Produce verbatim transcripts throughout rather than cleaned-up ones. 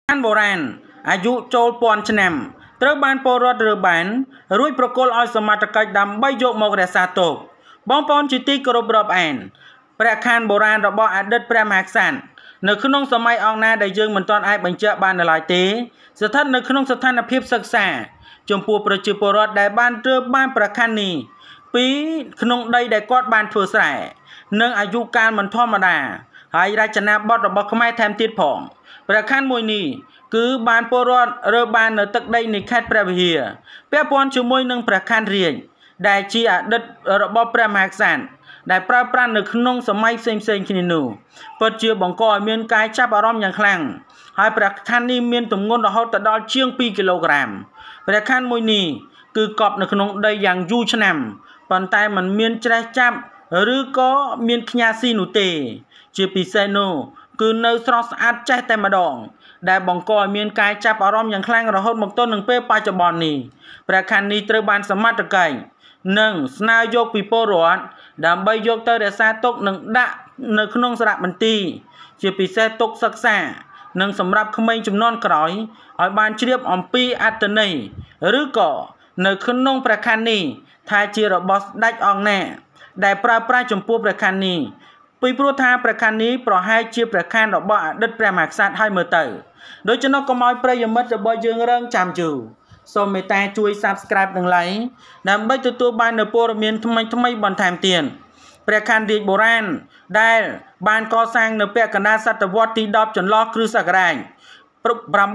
អានបុរាណអាយុចូលពាន់ឆ្នាំត្រូវបានពលរដ្ឋរើបានរួចប្រគល់ឲ្យសមត្ថកិច្ចដើម្បីយកមករក្សាទុកបងប្អូនជាទីគោរពរាប់អានព្រះខ័នបុរាណរបស់អតីតព្រះមហាក្សត្រនៅក្នុងសម័យអង្គណាដែលយើងមិនទាន់អាចបញ្ជាក់បាននៅឡើយទេស្ថិតនៅក្នុងស្ថានភាពសិក្សាចំពោះប្រជាពលរដ្ឋដែលបានរើបានព្រះខ័ននេះពីក្នុងដីដែលគាត់បានធ្វើស្រែនិងអាយុកាលមិនធម្មតាហើយរចនាបថរបស់ខ្មែរថែមទៀតផងព្រះខ័នមួយនេះគឺបានពលរដ្ឋរើបាននៅទឹកដីនៃខេត្តព្រះវិហារពាក់ព័ន្ធជាមួយនឹងព្រះខ័នរាជដែលជាអតីតរបស់ព្រះមហាក្សត្រដែលប្រើប្រាស់នៅក្នុងសម័យផ្សេងផ្សេងគ្នានោះពិតជាបង្កឲ្យមានការចាប់អារម្មណ៍យ៉ាងខ្លាំងហើយព្រះខ័ននេះមានទម្ងន់រហូតដល់ជាងពីរគីឡូក្រាមព្រះខ័នមួយនេះគឺកប់នៅក្នុងដីយ៉ាងយូរឆ្នាំប៉ុន្តែมันមានច្រេះចាប់ឬក៏មានខ្ញាស៊ីនោះទេជាពិសេសនោះគឺនៅស្រស់ស្អាតចេះតែម្ដងដែលបង្កឲ្យមានការចាប់អារម្មណ៍យ៉ាងខ្លាំងរហូតមកទល់នឹងពេលបច្ចុប្បន្ននេះព្រះខ័ននេះត្រូវបានសមត្ថកិច្ចនិងស្នើយកពីពលរដ្ឋដើម្បីយកទៅរក្សាទុកនិងដាក់នៅក្នុងសារមន្ទីរជាពិសេសទុកសិក្សានិងសម្រាប់ក្មេងជំនាន់ក្រោយឲ្យបានជ្រាបអំពីអត្ថន័យឬក៏នៅក្នុងព្រះខ័ននេះថាជារបស់ស្ដេចអង្គណាដែលប្រើប្រាស់ចំពោះព្រះខ័ននេះពីព្រោះថាព្រះខ័ននេះប្រហែលជាព្រះខ័នរបស់អតីតព្រះមហាក្សត្រឲ្យមើលទៅដូច្នោះកុំឲ្យប្រិយមិត្តរបស់យើងរងចាំយូរសូមមេត្តាជួយ Subscribe និង Like ដើម្បីទទួលបាននូវព័ត៌មានថ្មីៗបន្ថែមទៀតព្រះខ័នរាជបុរាណដែលបានកសាងនៅពាក់កណ្ដាលសតវត្សទីដប់ចន្លោះគ្រិស្តសករាជ៩២៨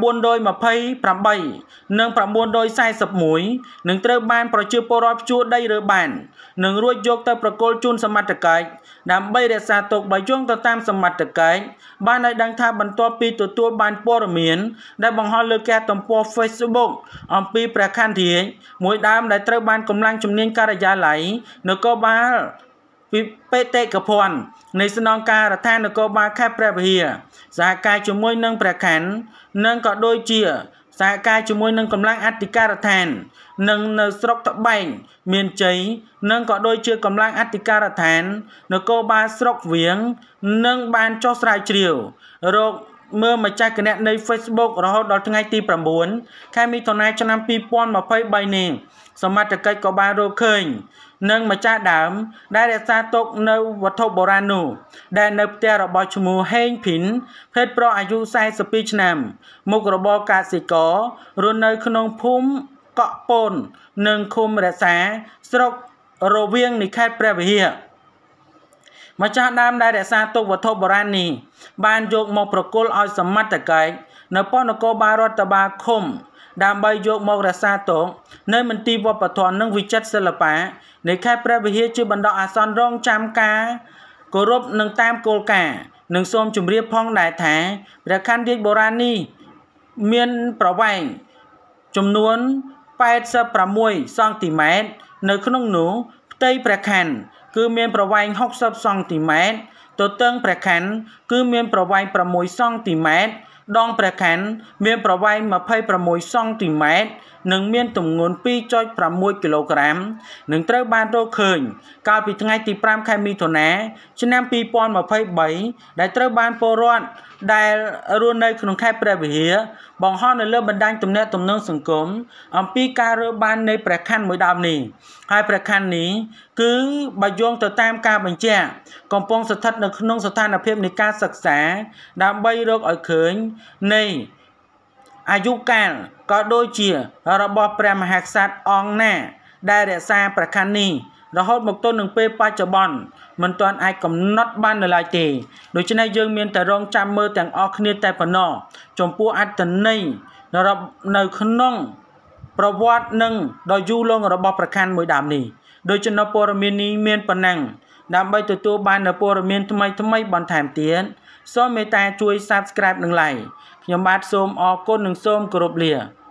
និង៩៤១នឹងត្រូវបានប្រជាពលរដ្ឋភ្ជួរដីរើបាននឹងរួចយកទៅប្រគល់ជូនសមត្ថកិច្ចដើម្បីរក្សាទុកបើយោងទៅតាមសមត្ថកិច្ចបានឲ្យដឹងថាបន្ទាប់ពីទទួលបានព័ត៌មានដែលបង្ហោះលើគេហទំព័រ Facebook អំពីព្រះខ័នរាជមួយដើមដែលត្រូវបានកម្លាំងជំនាញការិយាល័យនគរបាលពីបេតិកភណ្ឌនៃស្នងការដ្ឋាននគរបាលខេត្តព្រះវិហារសហការជាមួយនឹងព្រះខ័ននិងក៏ដូចជាសហការជាមួយនឹងកម្លាំងអធិការដ្ឋាននិងនៅស្រុកត្បែងមានជ័យនិងក៏ដូចជាកម្លាំងអធិការដ្ឋាននគរបាលស្រុកវៀងនិងបានចុះស្រាវជ្រាវរកមើលម្ចាស់គណនី Facebook រហូតដល់ថ្ងៃទី៩ខែមិថុនាឆ្នាំ២០២៣នេះសមត្ថកិច្ចក៏បានរកឃើញនិងម្ចាស់ដើមដែលរក្សាទុកនៅវត្ថុបុរាណនោះដែលនៅផ្ទះរបស់ឈ្មោះហេងភីនភេទប្រុសអាយុសែសិបពីរឆ្នាំមុខរបរកសិកររស់នៅក្នុងភូមិកក់ពូននិងឃុំរក្សាស្រុករវៀងនៃខេត្តព្រះវិហារម្ចាស់ដើមដែលរក្សាទុកវត្ថុបុរាណនេះបានយកមកប្រគល់ឲ្យសមត្ថកិច្ចនៅប៉ុស្តិ៍នគរបាលរដ្ឋបាលឃុំដើម្បីយកមករក្សាទុកនៅមន្ទីរវប្បធម៌និងវិចិត្រសិល្បៈនៃខេត្តព្រះវិហារជាបណ្ដោះអាសន្នរងចាំការគោរពនិងតាមគោលការណ៍និងសូមជម្រាបផងដែរថាព្រះខ័នរាជបុរាណនេះមានប្រវែងចំនួន៨៦សង់ទីម៉ែត្រនៅក្នុងនោះផ្ទៃព្រះខ័នគឺមានប្រវែងហុកសិបសង់ទីម៉ែត្រទទឹងព្រះខ័នគឺមានប្រវែង៦សង់ទីម៉ែត្រដងព្រះខ័នមានប្រវែង២៦សង់ទីម៉ែត្រនិងមានទម្ងន់ពីរចុច៦គីឡូក្រាមនឹងត្រូវបានរកឃើញកាលពីថ្ងៃទី៥ខែមិថុនាឆ្នាំ២០២៣ដែលត្រូវបានពលរដ្ឋដែលរស់នៅក្នុងខេត្តព្រះវិហារបង្ហោះនៅលើបណ្ដាញទំនាក់ទំនងសង្គមអំពីការរើបាននៃព្រះខ័នមួយដើមនេះហើយព្រះខ័ននេះគឺបើយោងទៅតាមការបញ្ជាក់កំពុងស្ថិតនៅក្នុងស្ថានភាពនៃការសិក្សាដើម្បីរកឲ្យឃើញនៃអាយុកាលក៏ដូចជារបស់ព្រះមហាក្សត្រអង្គណាដែលរក្សាព្រះខ័ននេះរហូតមកទល់នឹងពេលបច្ចុប្បន្នមិនទាន់អាចកំណត់បាននៅឡើយទេដូច្នេះយើងមានតែរងចាំមើលទាំងអស់គ្នាតែប៉ុណ្ណោះចំពោះអត្ថន័យនៅក្នុងប្រវត្តិនិងដ៏យូរលង់របស់ព្រះខ័នមួយដើមនេះដូច្នេះព័ត៌មាននេះមានប៉ុណ្ណឹងដើម្បីទទួលបាននូវព័ត៌មានថ្មីថ្មីបន្ថែមទៀតសូមមេត្តាជួយ Subscribe និង Like ខ្ញុំបាទសូមអរគុណនិងសូមគោរពលា